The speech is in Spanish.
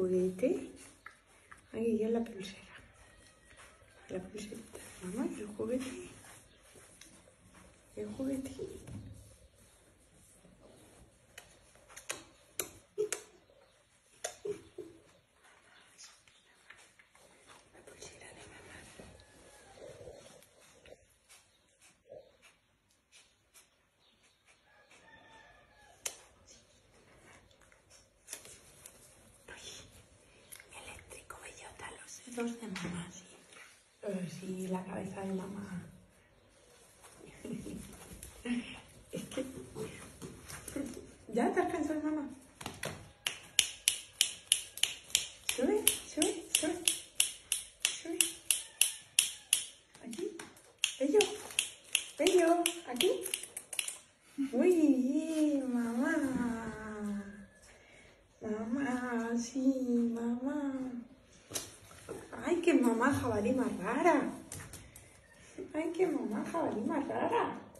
juguete. Aquí ya la pulsera. La pulserita. Mamá, el juguete. El juguete. La pulsera de mamá. Eléctrico, bellota, los dedos de mamá, sí. Sí, la cabeza de mamá. Es que... ¿Ya te has cansado, mamá? Sube, sube, sube. Sube. Aquí. Bello. Bello. Aquí. Uy, mamá. Mamá, sí, mamá. Ay, qué mamá jabalí más rara. Ay, qué mamá jabalí más rara.